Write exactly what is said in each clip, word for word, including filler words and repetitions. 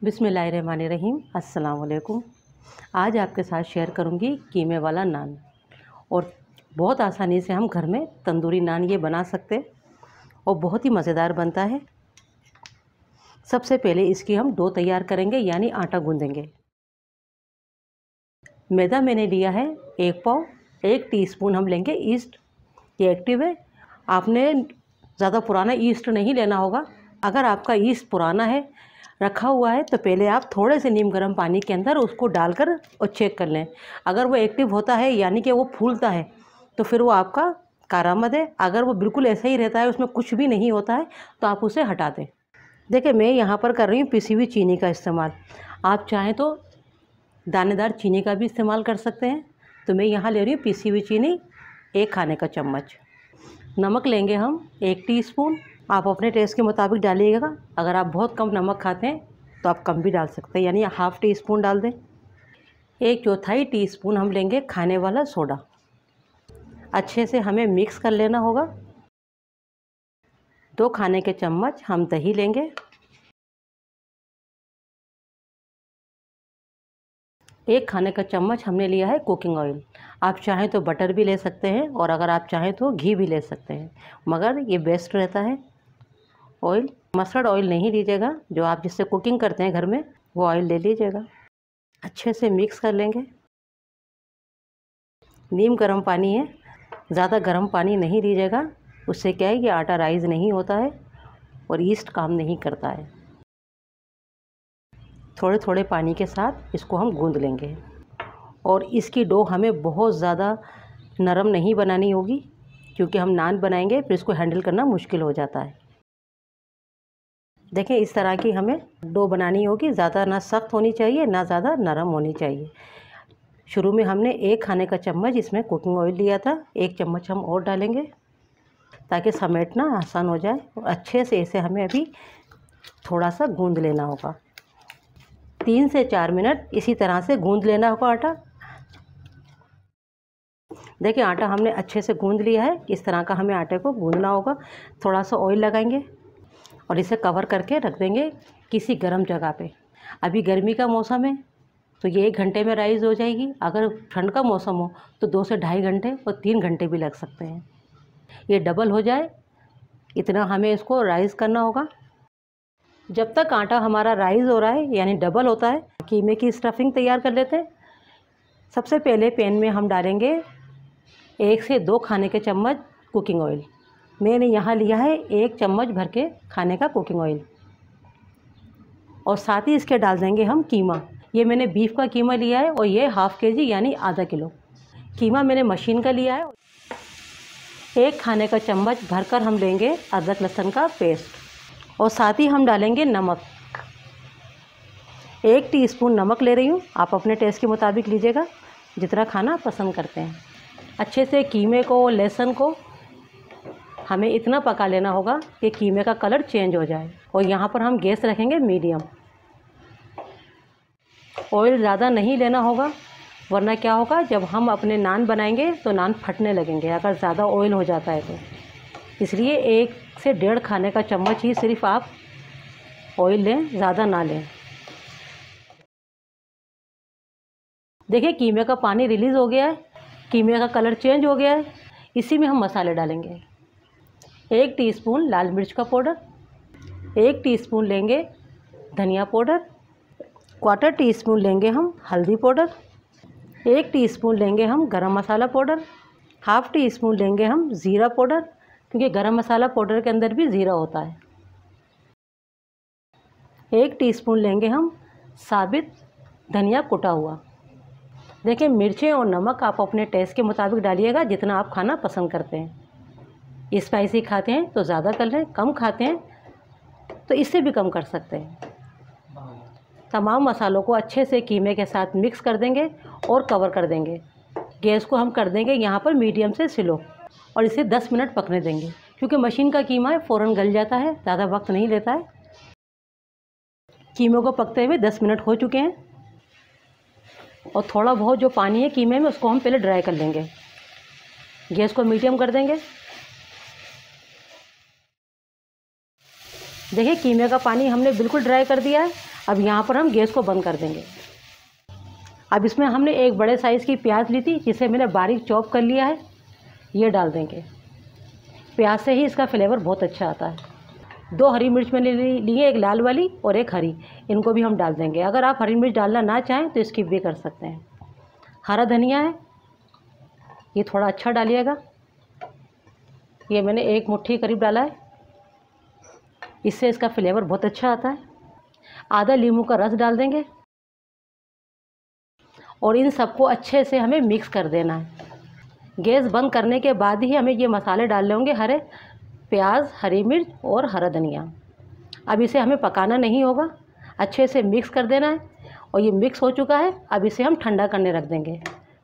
बिस्मिल्लाहिर्रहमानिर्रहीम। अस्सलाम वालेकुम। आज आपके साथ शेयर करूंगी कीमे वाला नान, और बहुत आसानी से हम घर में तंदूरी नान ये बना सकते हैं और बहुत ही मज़ेदार बनता है। सबसे पहले इसकी हम डो तैयार करेंगे, यानी आटा गूंदेंगे। मैदा मैंने लिया है एक पाव। एक टीस्पून हम लेंगे ईस्ट, ये एक्टिव है। आपने ज़्यादा पुराना ईस्ट नहीं लेना होगा। अगर आपका ईस्ट पुराना है, रखा हुआ है, तो पहले आप थोड़े से नीम गर्म पानी के अंदर उसको डालकर और चेक कर लें। अगर वो एक्टिव होता है, यानी कि वो फूलता है, तो फिर वो आपका कारामद है। अगर वो बिल्कुल ऐसा ही रहता है, उसमें कुछ भी नहीं होता है, तो आप उसे हटा दें। देखिए, मैं यहाँ पर कर रही हूँ पिसी हुई चीनी का इस्तेमाल। आप चाहें तो दानेदार चीनी का भी इस्तेमाल कर सकते हैं। तो मैं यहाँ ले रही हूँ पिसी हुई चीनी, एक खाने का चम्मच। नमक लेंगे हम एक टीस्पून। आप अपने टेस्ट के मुताबिक डालिएगा। अगर आप बहुत कम नमक खाते हैं तो आप कम भी डाल सकते हैं, यानी हाफ़ टी स्पून डाल दें। एक चौथाई टीस्पून हम लेंगे खाने वाला सोडा। अच्छे से हमें मिक्स कर लेना होगा। दो खाने के चम्मच हम दही लेंगे। एक खाने का चम्मच हमने लिया है कुकिंग ऑयल। आप चाहें तो बटर भी ले सकते हैं, और अगर आप चाहें तो घी भी ले सकते हैं, मगर ये बेस्ट रहता है। ऑयल मस्टर्ड ऑयल नहीं लीजिएगा, जो आप जिससे कुकिंग करते हैं घर में, वो ऑयल ले लीजिएगा। अच्छे से मिक्स कर लेंगे। नीम गर्म पानी है, ज़्यादा गर्म पानी नहीं लीजिएगा। उससे क्या है कि आटा राइज नहीं होता है और ईस्ट काम नहीं करता है। थोड़े थोड़े पानी के साथ इसको हम गूंद लेंगे, और इसकी डो हमें बहुत ज़्यादा नरम नहीं बनानी होगी, क्योंकि हम नान बनाएंगे, फिर इसको हैंडल करना मुश्किल हो जाता है। देखें, इस तरह की हमें डो बनानी होगी। ज़्यादा ना सख्त होनी चाहिए, ना ज़्यादा नरम होनी चाहिए। शुरू में हमने एक खाने का चम्मच इसमें कुकिंग ऑयल लिया था। एक चम्मच हम और डालेंगे ताकि समेटना आसान हो जाए। और अच्छे से इसे हमें अभी थोड़ा सा गूंद लेना होगा। तीन से चार मिनट इसी तरह से गूंद लेना होगा आटा। देखिए, आटा हमने अच्छे से गूंद लिया है। इस तरह का हमें आटे को गूंदना होगा। थोड़ा सा ऑयल लगाएंगे और इसे कवर करके रख देंगे किसी गर्म जगह पे। अभी गर्मी का मौसम है, तो ये एक घंटे में राइज़ हो जाएगी। अगर ठंड का मौसम हो तो दो से ढाई घंटे और तीन घंटे भी लग सकते हैं। ये डबल हो जाए, इतना हमें इसको राइज़ करना होगा। जब तक आटा हमारा राइज़ हो रहा है, यानी डबल होता है, कीमे की स्टफिंग तैयार कर लेते हैं। सबसे पहले पैन में हम डालेंगे एक से दो खाने के चम्मच कुकिंग ऑयल। मैंने यहाँ लिया है एक चम्मच भर के खाने का कुकिंग ऑयल, और साथ ही इसके डाल देंगे हम कीमा। ये मैंने बीफ का कीमा लिया है, और ये हाफ़ के जी यानी आधा किलो कीमा मैंने मशीन का लिया है। एक खाने का चम्मच भरकर हम लेंगे अदरक लहसुन का पेस्ट, और साथ ही हम डालेंगे नमक। एक टीस्पून नमक ले रही हूँ। आप अपने टेस्ट के मुताबिक लीजिएगा, जितना खाना पसंद करते हैं। अच्छे से कीमे को, लहसुन को हमें इतना पका लेना होगा कि कीमे का कलर चेंज हो जाए। और यहाँ पर हम गैस रखेंगे मीडियम। ऑयल ज़्यादा नहीं लेना होगा, वरना क्या होगा, जब हम अपने नान बनाएंगे तो नान फटने लगेंगे अगर ज़्यादा ऑयल हो जाता है तो। इसलिए एक से डेढ़ खाने का चम्मच ही सिर्फ आप ऑयल लें, ज़्यादा ना लें। देखिए, कीमे का पानी रिलीज़ हो गया है, कीमे का कलर चेंज हो गया है। इसी में हम मसाले डालेंगे। एक टीस्पून लाल मिर्च का पाउडर, एक टीस्पून लेंगे धनिया पाउडर, क्वार्टर टीस्पून लेंगे हम हल्दी पाउडर, एक टीस्पून लेंगे हम गरम मसाला पाउडर, हाफ़ टी स्पून लेंगे हम ज़ीरा पाउडर, क्योंकि गरम मसाला पाउडर के अंदर भी ज़ीरा होता है। एक टीस्पून लेंगे हम साबित धनिया कुटा हुआ। देखिए, मिर्चें और नमक आप अपने टेस्ट के मुताबिक डालिएगा, जितना आप खाना पसंद करते हैं। स्पाइसी खाते हैं तो ज़्यादा कर लें, कम खाते हैं तो इससे भी कम कर सकते हैं। तमाम मसालों को अच्छे से कीमे के साथ मिक्स कर देंगे और कवर कर देंगे। गैस को हम कर देंगे यहाँ पर मीडियम से स्लो, और इसे दस मिनट पकने देंगे, क्योंकि मशीन का कीमा है, फ़ौरन गल जाता है, ज़्यादा वक्त नहीं लेता है। कीमे को पकते हुए दस मिनट हो चुके हैं, और थोड़ा बहुत जो पानी है कीमे में, उसको हम पहले ड्राई कर लेंगे। गैस को मीडियम कर देंगे। देखिए, कीमे का पानी हमने बिल्कुल ड्राई कर दिया है। अब यहाँ पर हम गैस को बंद कर देंगे। अब इसमें हमने एक बड़े साइज़ की प्याज ली थी, जिसे मैंने बारीक चॉप कर लिया है, ये डाल देंगे। प्याज से ही इसका फ्लेवर बहुत अच्छा आता है। दो हरी मिर्च मैंने ली है, एक लाल वाली और एक हरी, इनको भी हम डाल देंगे। अगर आप हरी मिर्च डालना ना चाहें तो स्किप भी कर सकते हैं। हरा धनिया है, ये थोड़ा अच्छा डालिएगा, ये मैंने एक मुट्ठी करीब डाला है, इससे इसका फ्लेवर बहुत अच्छा आता है। आधा नींबू का रस डाल देंगे और इन सबको अच्छे से हमें मिक्स कर देना है। गैस बंद करने के बाद ही हमें ये मसाले डालने होंगे, हरे प्याज, हरी मिर्च और हरा धनिया। अब इसे हमें पकाना नहीं होगा, अच्छे से मिक्स कर देना है। और ये मिक्स हो चुका है, अब इसे हम ठंडा करने रख देंगे।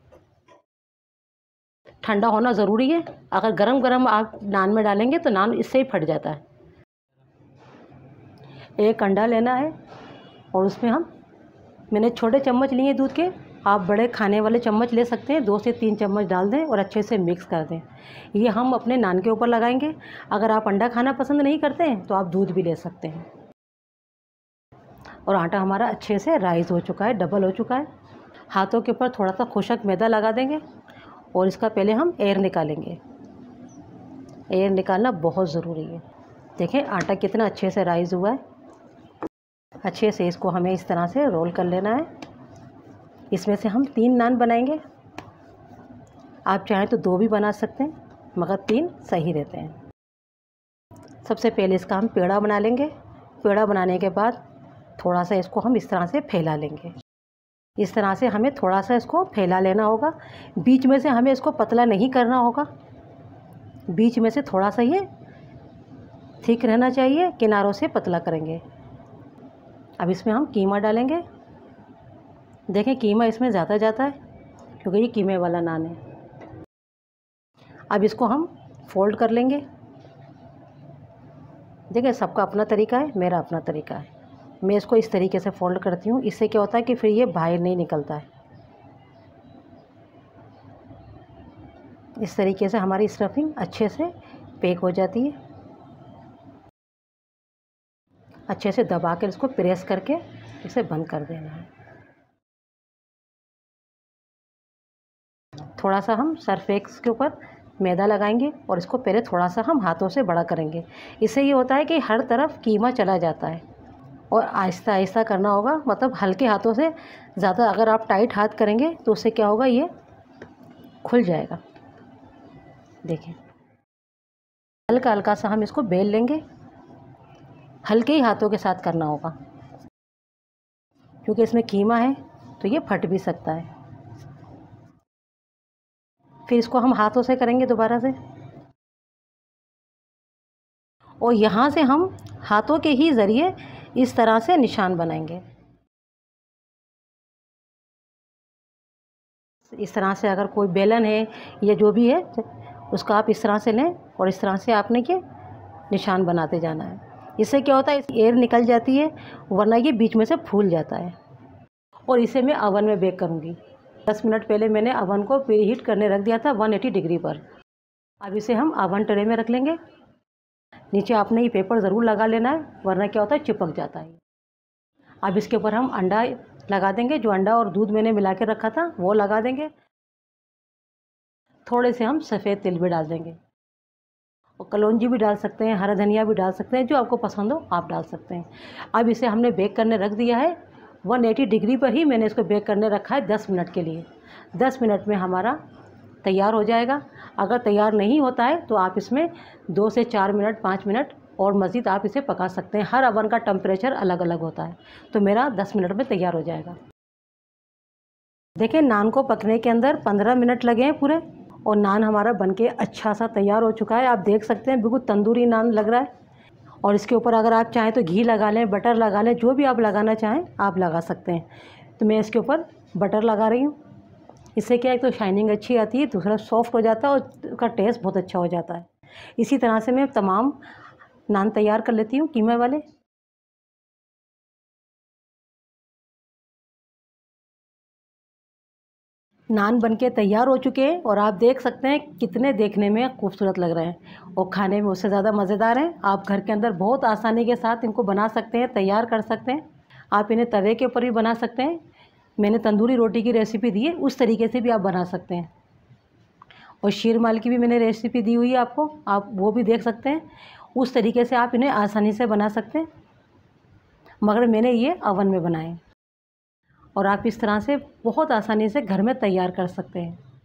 ठंडा होना ज़रूरी है, अगर गरम गरम आप नान में डालेंगे तो नान इससे ही फट जाता है। एक अंडा लेना है और उसमें हम मैंने छोटे चम्मच लिए दूध के, आप बड़े खाने वाले चम्मच ले सकते हैं, दो से तीन चम्मच डाल दें और अच्छे से मिक्स कर दें। ये हम अपने नान के ऊपर लगाएंगे। अगर आप अंडा खाना पसंद नहीं करते हैं तो आप दूध भी ले सकते हैं। और आटा हमारा अच्छे से राइस हो चुका है, डबल हो चुका है। हाथों के ऊपर थोड़ा सा खुशक मैदा लगा देंगे और इसका पहले हम एयर निकालेंगे। एयर निकालना बहुत ज़रूरी है। देखें आटा कितना अच्छे से राइस हुआ है। अच्छे से इसको हमें इस तरह से रोल कर लेना है। इसमें से हम तीन नान बनाएंगे। आप चाहें तो दो भी बना सकते हैं, मगर तीन सही रहते हैं। सबसे पहले इसका हम पेड़ा बना लेंगे। पेड़ा बनाने के बाद थोड़ा सा इसको हम इस तरह से फैला लेंगे। इस तरह से हमें थोड़ा सा इसको फैला लेना होगा। बीच में से हमें इसको पतला नहीं करना होगा, बीच में से थोड़ा सा ये थिक रहना चाहिए, किनारों से पतला करेंगे। अब इसमें हम कीमा डालेंगे। देखें कीमा इसमें ज़्यादा जाता है क्योंकि ये कीमे वाला नान है। अब इसको हम फोल्ड कर लेंगे। देखिए सबका अपना तरीका है, मेरा अपना तरीका है। मैं इसको इस तरीके से फोल्ड करती हूँ, इससे क्या होता है कि फिर ये बाहर नहीं निकलता है। इस तरीके से हमारी स्टफिंग अच्छे से पैक हो जाती है। अच्छे से दबा कर इसको प्रेस करके इसे बंद कर देना है। थोड़ा सा हम सरफेक्स के ऊपर मैदा लगाएंगे और इसको पहले थोड़ा सा हम हाथों से बड़ा करेंगे। इससे ये होता है कि हर तरफ कीमा चला जाता है। और आहिस्ता आहिस्ता करना होगा, मतलब हल्के हाथों से। ज़्यादा अगर आप टाइट हाथ करेंगे तो उससे क्या होगा, ये खुल जाएगा। देखें हल्का हल्का सा हम इसको बेल लेंगे। हल्के ही हाथों के साथ करना होगा क्योंकि इसमें कीमा है तो ये फट भी सकता है। फिर इसको हम हाथों से करेंगे दोबारा से, और यहाँ से हम हाथों के ही ज़रिए इस तरह से निशान बनाएंगे। इस तरह से अगर कोई बेलन है या जो भी है उसका आप इस तरह से लें और इस तरह से आपने के निशान बनाते जाना है। इससे क्या होता है, एयर निकल जाती है, वरना ये बीच में से फूल जाता है। और इसे मैं अवन में बेक करूँगी। दस मिनट पहले मैंने अवन को प्री हीट करने रख दिया था एक सौ अस्सी डिग्री पर। अब इसे हम अवन ट्रे में रख लेंगे। नीचे आपने ये पेपर ज़रूर लगा लेना है, वरना क्या होता है चिपक जाता है। अब इसके ऊपर हम अंडा लगा देंगे। जो अंडा और दूध मैंने मिला के रखा था वो लगा देंगे। थोड़े से हम सफ़ेद तिल भी डाल देंगे और कलौंजी भी डाल सकते हैं, हरा धनिया भी डाल सकते हैं, जो आपको पसंद हो आप डाल सकते हैं। अब इसे हमने बेक करने रख दिया है। एक सौ अस्सी डिग्री पर ही मैंने इसको बेक करने रखा है दस मिनट के लिए। दस मिनट में हमारा तैयार हो जाएगा। अगर तैयार नहीं होता है तो आप इसमें दो से चार मिनट पाँच मिनट और मज़ीद आप इसे पका सकते हैं। हर अवन का टेम्परेचर अलग अलग होता है, तो मेरा दस मिनट में तैयार हो जाएगा। देखें नान को पकने के अंदर पंद्रह मिनट लगे हैं पूरे, और नान हमारा बनके अच्छा सा तैयार हो चुका है। आप देख सकते हैं बिल्कुल तंदूरी नान लग रहा है। और इसके ऊपर अगर आप चाहें तो घी लगा लें, बटर लगा लें, जो भी आप लगाना चाहें आप लगा सकते हैं। तो मैं इसके ऊपर बटर लगा रही हूँ। इससे क्या है, तो शाइनिंग अच्छी आती है, दूसरा सॉफ्ट हो जाता है और उसका टेस्ट बहुत अच्छा हो जाता है। इसी तरह से मैं तमाम नान तैयार कर लेती हूँ कीमे वाले। नान बनके तैयार हो चुके हैं और आप देख सकते हैं कितने देखने में खूबसूरत लग रहे हैं और खाने में उससे ज़्यादा मज़ेदार हैं। आप घर के अंदर बहुत आसानी के साथ इनको बना सकते हैं, तैयार कर सकते हैं। आप इन्हें तवे के ऊपर भी बना सकते हैं। मैंने तंदूरी रोटी की रेसिपी दी है, उस तरीके से भी आप बना सकते हैं। और शीरमाल की भी मैंने रेसिपी दी हुई है आपको, आप वो भी देख सकते हैं। उस तरीके से आप इन्हें आसानी से बना सकते हैं, मगर मैंने ये अवन में बनाए और आप इस तरह से बहुत आसानी से घर में तैयार कर सकते हैं।